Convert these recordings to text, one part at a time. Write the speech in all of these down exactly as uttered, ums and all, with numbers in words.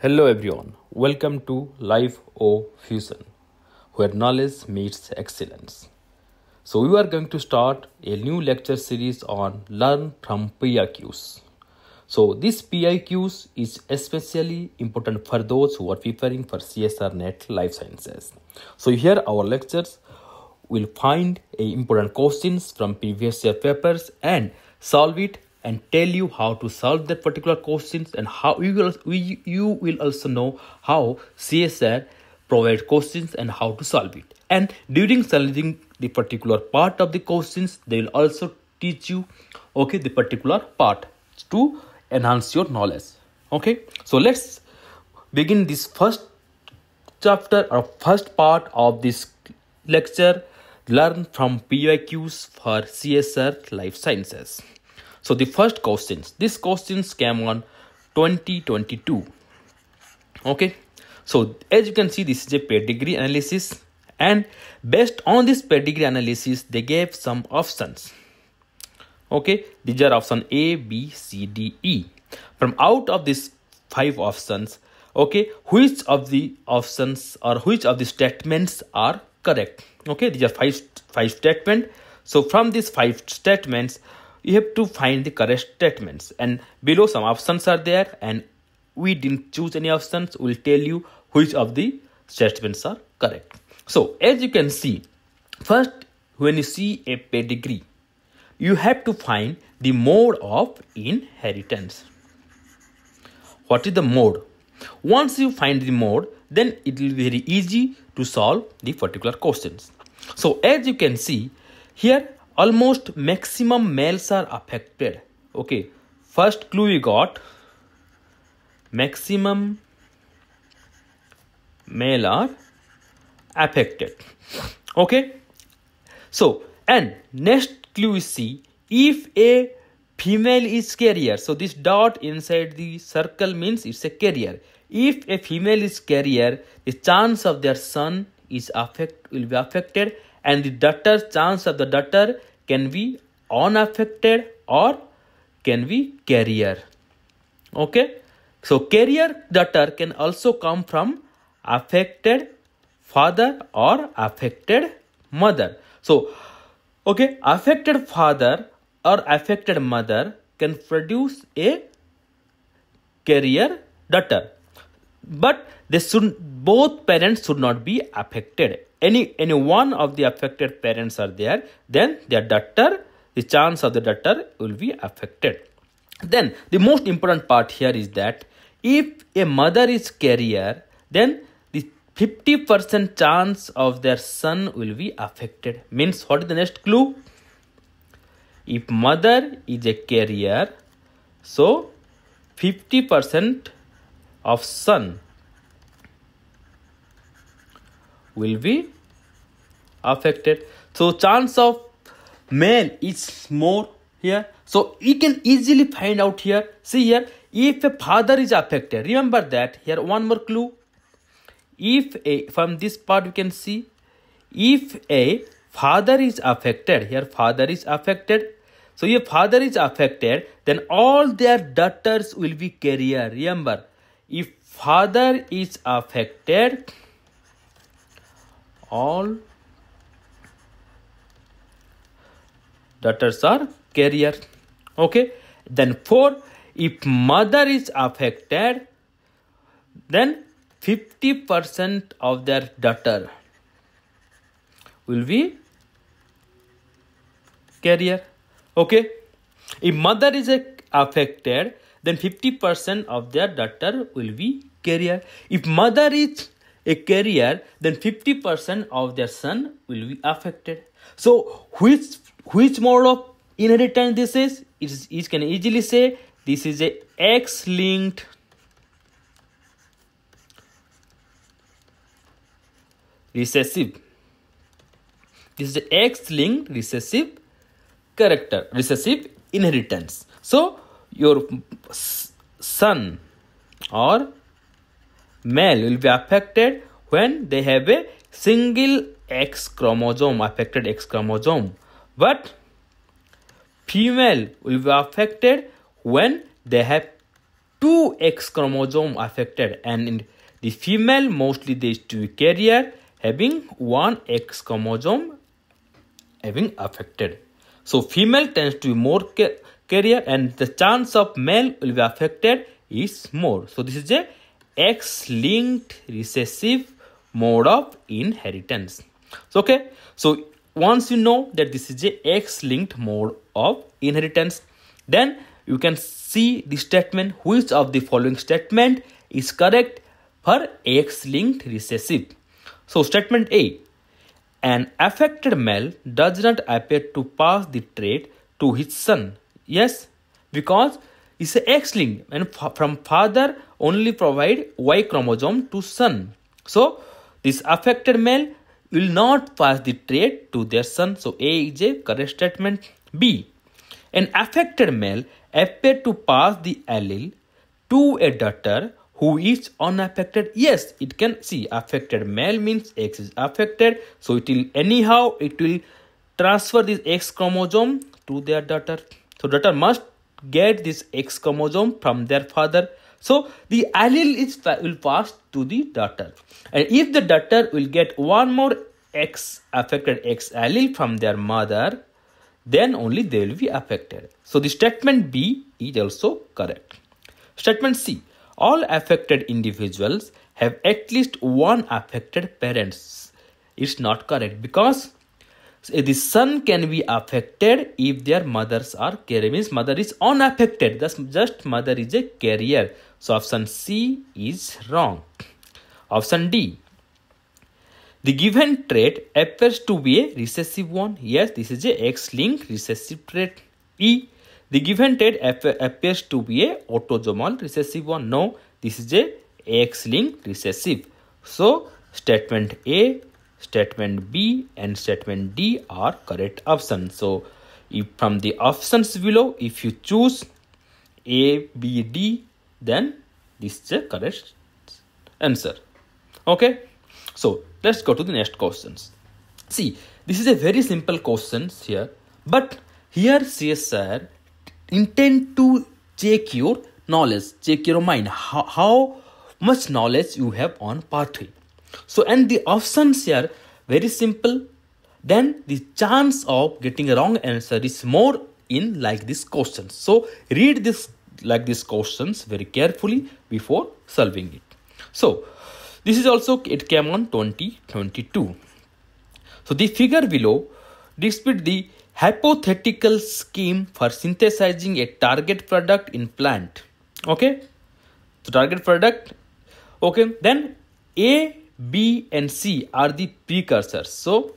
Hello everyone, welcome to Life O Fusion, where knowledge meets excellence. So we are going to start a new lecture series on Learn from P Y Qs. So this P Y Qs is especially important for those who are preparing for C S I R-Life Sciences. So here our lectures will find a important questions from previous year papers and solve it and tell you how to solve that particular questions, and how you will we, you will also know how C S I R provide questions and how to solve it. And during solving the particular part of the questions, they will also teach you okay the particular part to enhance your knowledge. Okay, so let's begin this first chapter or first part of this lecture, Learn from P Y Qs for C S I R-Life Sciences. So the first questions, these questions came on twenty twenty-two. Okay, so as you can see, this is a pedigree analysis, and based on this pedigree analysis, they gave some options. Okay, these are option A, B, C, D, E. From out of these five options, okay, which of the options or which of the statements are correct? Okay, these are five five statements. So from these five statements, you have to find the correct statements, and below some options are there, and we didn't choose any options. We'll tell you which of the statements are correct. So as you can see, first when you see a pedigree, you have to find the mode of inheritance. What is the mode? Once you find the mode, then it will be very easy to solve the particular questions. So as you can see here, almost maximum males are affected. Okay, first clue we got, maximum male are affected. Okay, so and next clue we see, if a female is carrier, so this dot inside the circle means it's a carrier. If a female is carrier, the chance of their son is affect will be affected, and the daughter, chance of the daughter can be unaffected or can be carrier. Okay, so carrier daughter can also come from affected father or affected mother. So okay, affected father or affected mother can produce a carrier daughter, but they should both parents should not be affected. Any any one of the affected parents are there, then their daughter, the chance of the daughter will be affected. Then the most important part here is that if a mother is carrier, then the fifty percent chance of their son will be affected. Means what is the next clue? If mother is a carrier, so fifty percent of son will be affected. So chance of male is more here. So you can easily find out here. See here, if a father is affected, remember that here one more clue. If a, from this part you can see, if a father is affected, here father is affected. So if father is affected, then all their daughters will be carrier. Remember, if father is affected, all daughters are carrier. Okay, then four, if mother is affected, then fifty percent of their daughter will be carrier. Okay, if mother is affected, then fifty percent of their daughter will be carrier. If mother is a carrier, then fifty percent of their son will be affected. So which which mode of inheritance this is? It is, it can easily say this is a X-linked recessive. This is a X-linked recessive character, recessive inheritance. So your son or male will be affected when they have a single X chromosome, affected X chromosome, but female will be affected when they have two X chromosome affected, and in the female mostly there is two carrier having one X chromosome having affected. So female tends to be more ca carrier, and the chance of male will be affected is more. So this is a X-linked recessive mode of inheritance. So, okay, so once you know that this is a X-linked mode of inheritance, then you can see the statement which of the following statement is correct for X-linked recessive. So statement A, an affected male does not appear to pass the trait to his son. Yes, because it's a X-linked, and from father only provide Y chromosome to son. So this affected male will not pass the trait to their son. So A is a correct statement. B, an affected male appear to pass the allele to a daughter who is unaffected. Yes, it can see affected male means X is affected. So it will anyhow it will transfer this X chromosome to their daughter. So daughter must get this X chromosome from their father. So the allele is will pass to the daughter, and if the daughter will get one more X affected X allele from their mother, then only they will be affected. So the statement B is also correct. Statement C, all affected individuals have at least one affected parents. It's not correct, because the son can be affected if their mothers are carrier, means mother is unaffected, thus just mother is a carrier. So option C is wrong. Option D, the given trait appears to be a recessive one. Yes, this is a X-linked recessive trait. E, the given trait appears to be a autosomal recessive one. No, this is a X-linked recessive. So statement A, statement B and statement D are correct options. So if from the options below, if you choose A, B, D, then this is a correct answer. Okay, so let's go to the next questions. See, this is a very simple questions here, but here C S I R intend to check your knowledge, check your mind, how, how much knowledge you have on pathway. So, and the options here very simple, then the chance of getting a wrong answer is more in like this questions. So read this like these questions very carefully before solving it. So this is also, it came on twenty twenty-two. So the figure below depicts the hypothetical scheme for synthesizing a target product in plant. Okay, so target product. Okay, then A, B and C are the precursors. So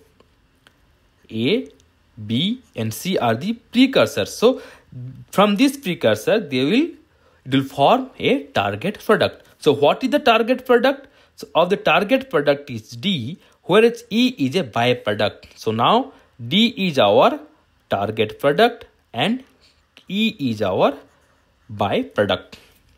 A, B and C are the precursors. So from this precursor they will it will form a target product. So what is the target product? So of the target product is D, whereas E is a byproduct. So now D is our target product and E is our byproduct.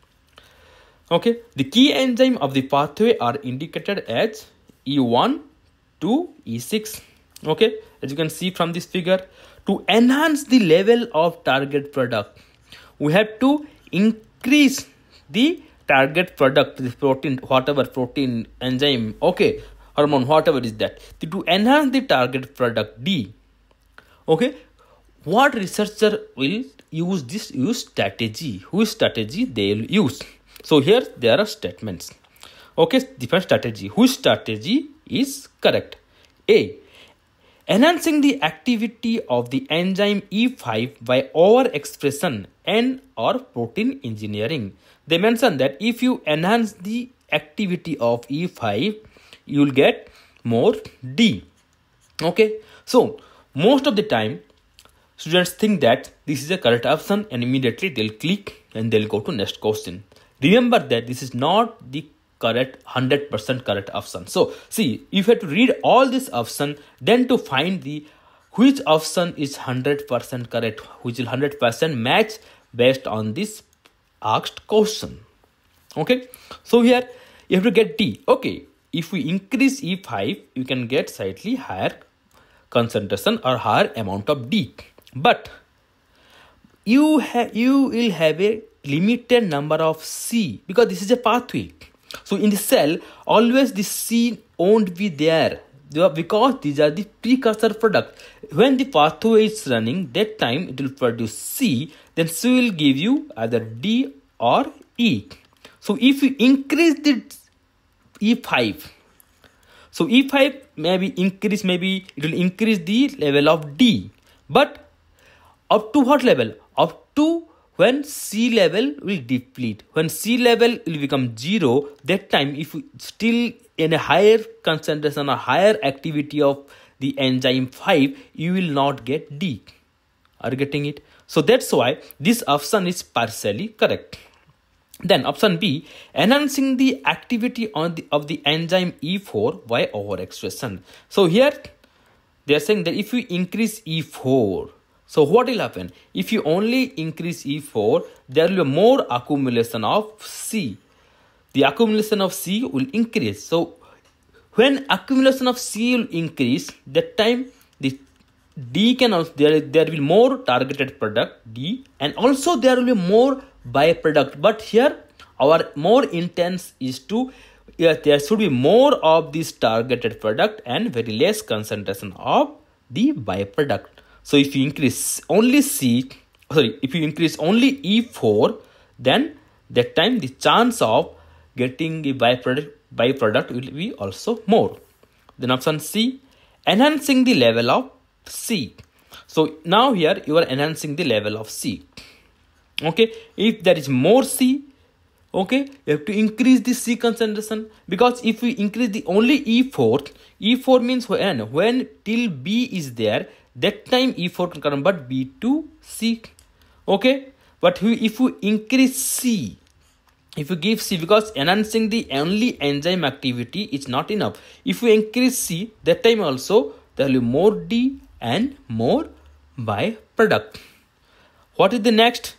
Okay, the key enzyme of the pathway are indicated as E one to E six. Okay, as you can see from this figure, to enhance the level of target product, we have to increase the target product, the protein, whatever protein, enzyme, okay, hormone, whatever is that, to enhance the target product D. Okay, what researcher will use this use strategy? Whose strategy they will use? So here there are statements. Okay, different strategy. Whose strategy is correct? A, enhancing the activity of the enzyme E five by overexpression and or protein engineering. They mention that if you enhance the activity of E five, you will get more D. Okay, so most of the time students think that this is a correct option and immediately they'll click and they'll go to next question. Remember that this is not the correct one hundred percent correct option. So see, if you have to read all this option, then to find the which option is one hundred percent correct, which will one hundred percent match based on this asked question. Okay, so here you have to get D. Okay, if we increase E five, you can get slightly higher concentration or higher amount of D, but you have you will have a limited number of C because this is a pathway. So in the cell, always the C won't be there because these are the precursor product. When the pathway is running, that time it will produce C, then C will give you either D or E. So if you increase the E five, so E five maybe increase, maybe it will increase the level of D, but up to what level? Up to when C level will deplete. When C level will become zero, that time if you still in a higher concentration or higher activity of the enzyme five, you will not get D. Are you getting it? So that's why this option is partially correct. Then option B, enhancing the activity on the of the enzyme E four by overexpression. So here they are saying that if you increase E four, so what will happen? If you only increase E four, there will be more accumulation of C. The accumulation of C will increase. So when accumulation of C will increase, that time the D can also, there, there will be more targeted product D, and also there will be more byproduct. But here our more intense is to, yeah, there should be more of this targeted product and very less concentration of the byproduct. So if you increase only C, sorry, if you increase only E four, then that time the chance of getting the byproduct byproduct will be also more. Then option C, enhancing the level of C. So now here you are enhancing the level of C. Okay, if there is more C, okay, you have to increase the C concentration, because if we increase the only E four, E four means when when till B is there, that time E four can convert B to C. Okay, but if you increase C, if you give C, because enhancing the only enzyme activity is not enough. If you increase C, that time also there will be more D and more byproduct. What is the next?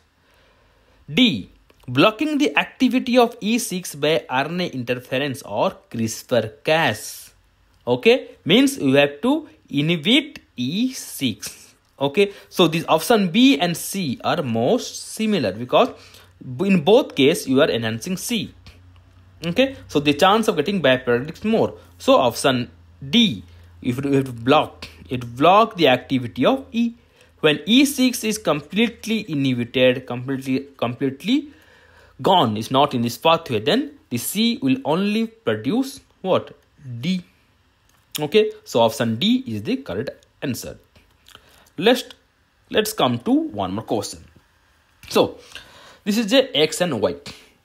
D, blocking the activity of E six by R N A interference or CRISPR Cas. Okay, means you have to inhibit E six. Okay, so this option B and C are most similar because in both cases you are enhancing C. Okay, so the chance of getting byproduct is more. So option D, if you have to block, it block the activity of E. When E six is completely inhibited, completely completely gone, is not in this pathway, then the C will only produce what? D. Okay, so option D is the correct answer. Let's let's come to one more question. So this is the X and Y.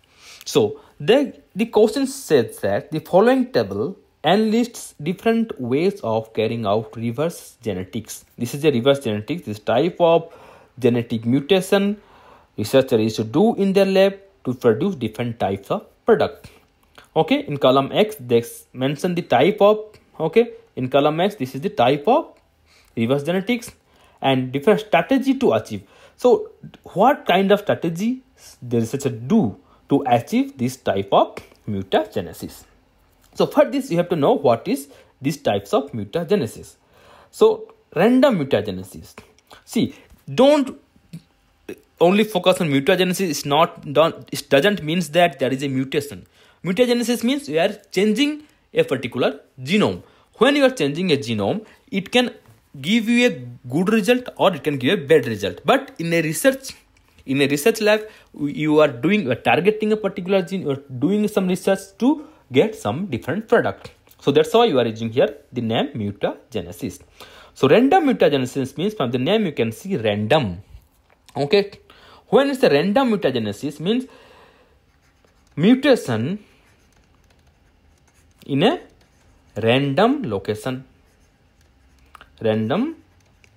So the the question says that the following table enlists different ways of carrying out reverse genetics. This is a reverse genetics, this type of genetic mutation researcher is to do in their lab to produce different types of product. Okay, in column X they mention the type of, okay, in column X this is the type of reverse genetics and different strategy to achieve. So what kind of strategy the researcher do to achieve this type of mutagenesis? So for this you have to know what is these types of mutagenesis. So random mutagenesis. See, don't only focus on mutagenesis. It's not done. It doesn't mean that there is a mutation. Mutagenesis means you are changing a particular genome. When you are changing a genome, it can give you a good result or it can give a bad result. But in a research, in a research lab, you are doing, you are targeting a particular gene. You are doing some research to get some different product. So that's why you are using here the name mutagenesis. So random mutagenesis means from the name you can see random. Okay, when it's a random mutagenesis means mutation in a random location. Random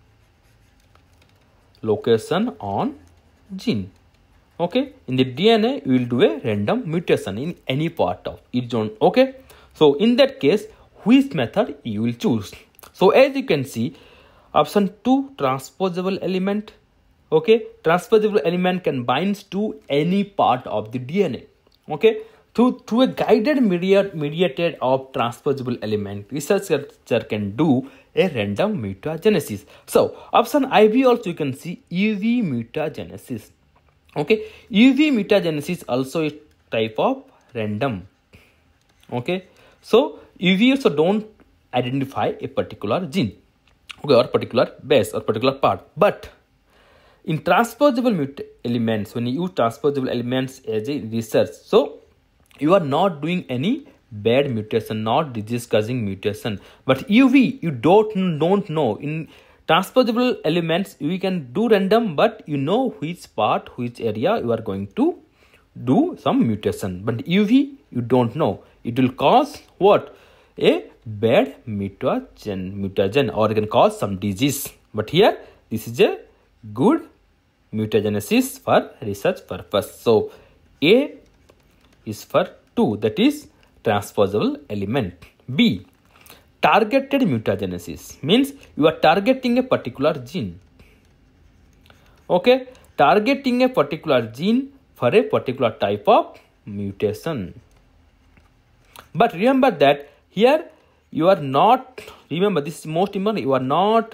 location on gene. Okay, in the D N A you will do a random mutation in any part of each zone. Okay, so in that case which method you will choose? So as you can see, option two, transposable element. Okay, transposable element can bind to any part of the D N A. Okay, through through a guided mediate mediated of transposable element, researcher can do a random mutagenesis. So option I B also you can see E V mutagenesis. Okay, U V mutagenesis also a type of random. Okay, so U V also don't identify a particular gene, okay, or particular base or particular part. But in transposable elements, when you use transposable elements as a research, so you are not doing any bad mutation, not disease causing mutation. But U V, you don't don't know. In transposable elements, you can do random, but you know which part, which area you are going to do some mutation. But U V, you don't know. It will cause what? A bad mutagen, mutagen, or it can cause some disease. But here, this is a good mutagenesis for research purpose. So A is for two, that is transposable element. B, targeted mutagenesis, means you are targeting a particular gene. Okay, targeting a particular gene for a particular type of mutation. But remember that here you are not, remember this is most important, you are not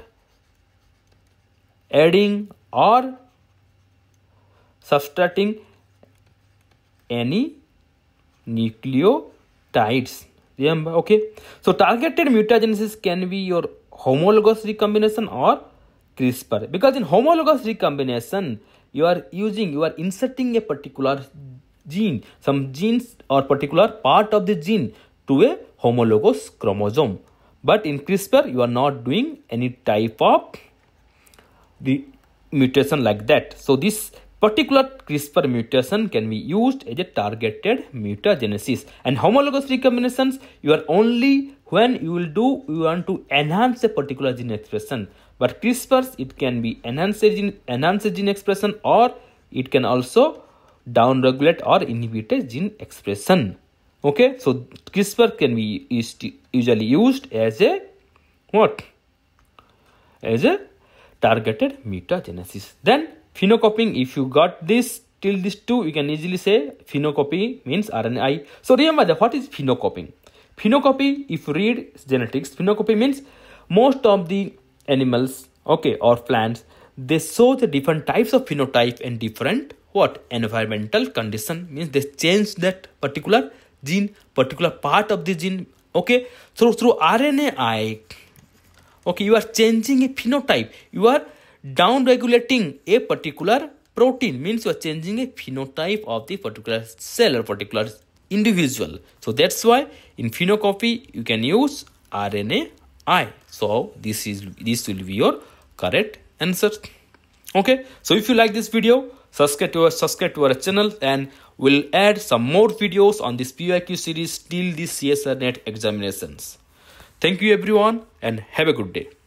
adding or subtracting any nucleotides. Remember, okay. So targeted mutagenesis can be your homologous recombination or CRISPR, because in homologous recombination you are using, you are inserting a particular gene, some genes or particular part of the gene to a homologous chromosome. But in CRISPR you are not doing any type of the mutation like that. So this particular CRISPR mutation can be used as a targeted mutagenesis. And homologous recombinations, you are only when you will do, you want to enhance a particular gene expression. But CRISPRs, it can be enhance gene, enhance gene expression, or it can also downregulate or inhibit a gene expression. Okay, so CRISPR can be used, usually used as a what? As a targeted mutagenesis. Then phenocopying, if you got this till this two, you can easily say phenocopy means R N A. So remember that what is phenocopying? Phenocopy, if you read genetics, phenocopy means most of the animals, okay, or plants, they show the different types of phenotype and different what? Environmental condition, means they change that particular gene, particular part of the gene. Okay, so through R N A, okay, you are changing a phenotype, you are down regulating a particular protein, means you are changing a phenotype of the particular cell or particular individual. So that's why in phenocopy you can use R N A. So this is this will be your correct answer. Okay, so if you like this video, subscribe to our subscribe to our channel, and we'll add some more videos on this P Y Q series till the C S I R net examinations. Thank you everyone, and have a good day.